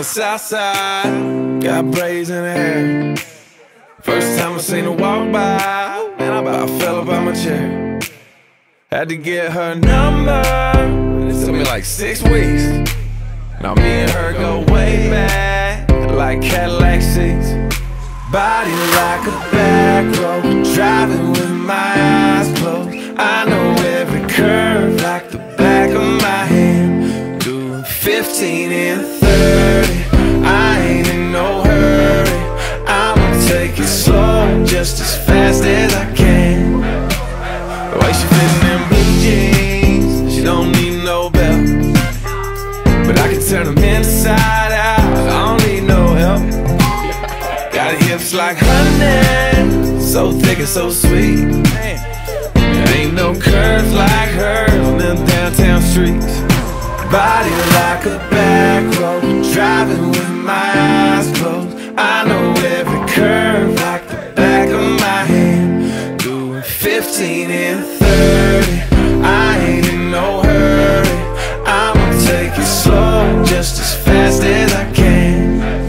south side, got braids in her hair. First time I seen her walk by, man, I about fell up out my chair. Had to get her number, it took me like 6 weeks. Now me and her go way back, like Cadillac seats. Body like a back road, driving with my eyes closed. I know every curve like the back of my hand. Doing 15 and 30, I ain't in no hurry. I'ma take it slow, just as fast as I can. The way she fitting in blue jeans, she don't need no belt, but I can turn them inside out, I don't need no help. Got hips like honey, so thick and so sweet. There ain't no curves like hers on them downtown streets. Body like a back road, driving with my eyes closed. I know every curve like the back of my hand. Doing 15 and 30, I ain't in no hurry. I'ma take it slow, just as fast as I can.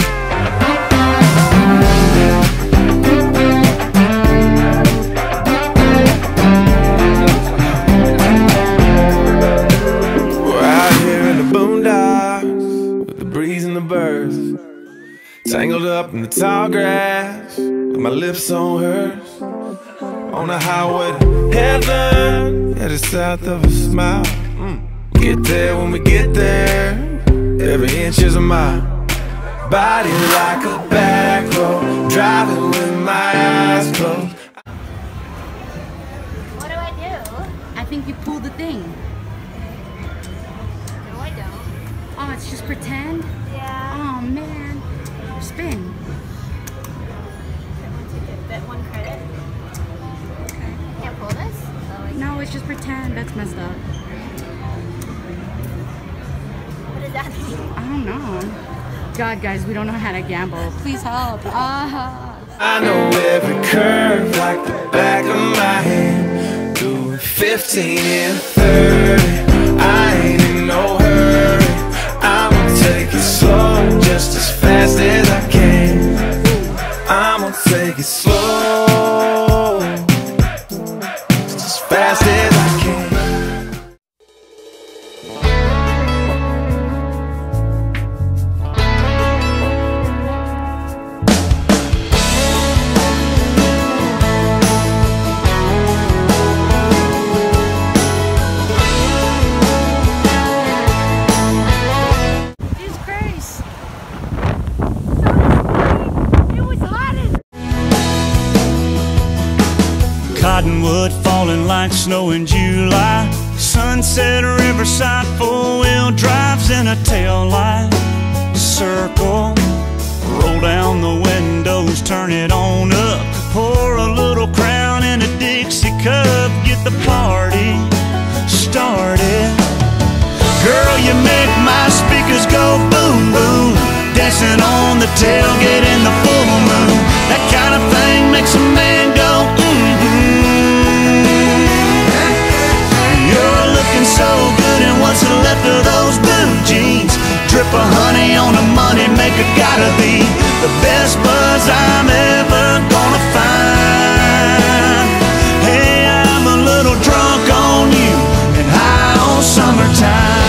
Tangled up in the tall grass, with my lips on hers. On the highway to heaven, headed south of a smile. Get there when we get there, every inch is a mile. Body like a back road, driving with my eyes closed. What do I do? I think you pull the thing. No, I don't. Oh, it's just pretend? Yeah. Oh, man. Spin. Bet one credit. Okay. Can't pull this? No, it's just pretend. That's messed up. What does that mean? I don't know. God, guys, we don't know how to gamble. Please help. I know every curve like the back of my hand. Doing 15 and 30, I ain't in no hurry. I'ma take it slow, just as fast as I can. I'ma take it slow, just as fast as I can. Cottonwood falling like snow in July. Sunset riverside, four-wheel drives in a tail light. Circle, roll down the windows, turn it on up. Pour a little Crown in a Dixie cup, get the party started. Girl, you make my speakers go boom, boom. Dancing on the tailgate in the full moon. That kind of thing makes a man go You're looking so good in what's left of those blue jeans. Drip of honey on a money maker, gotta be the best buzz I'm ever gonna find. Hey, I'm a little drunk on you and high on summertime.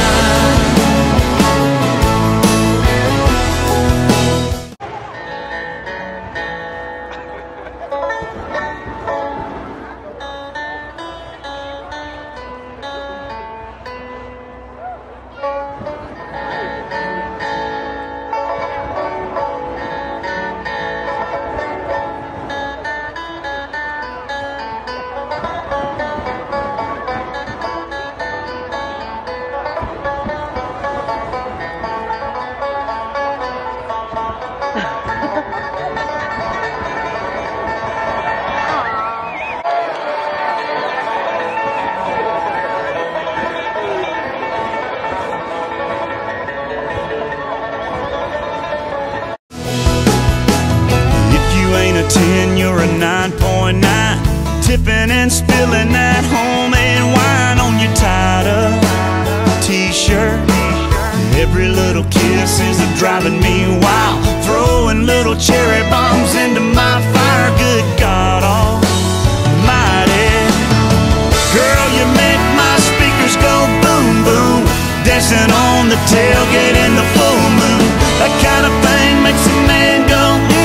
Tipping and spilling that homemade wine on your tied up t-shirt. Every little kiss is driving me wild, throwing little cherry bombs into my fire. Good God almighty, girl, you make my speakers go boom, boom, dancing on the tailgate in the full moon. That kind of thing makes a man go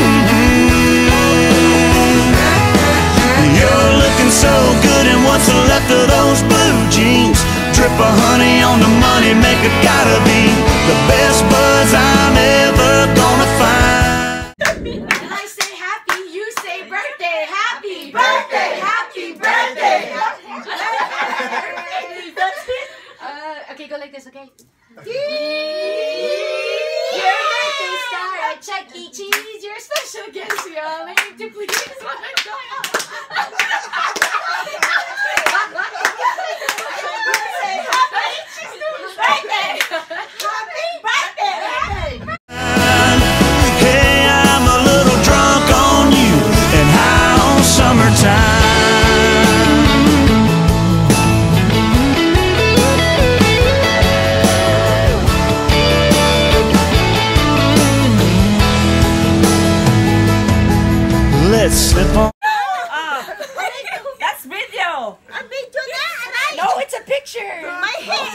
You're looking so good in what's left of those blue jeans. Drip of honey on the money maker, gotta be the best buzz I'm ever gonna find. When I say happy, you say birthday. Happy birthday. Happy birthday. Okay, go like this, okay? Your birthday star at Chuck E. Cheese. Your special guest, we all aim to please. Hey, I'm a little drunk on you and high on summertime. Let's slip on. That's video. A video na, No, it's a picture. My hair.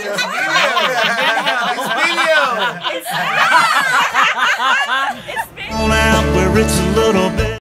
It's video. On out where it's a little bit.